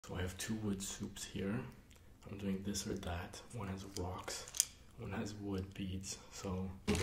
So I have two wood soups here. I'm doing this or that. One has rocks, one has wood beads. So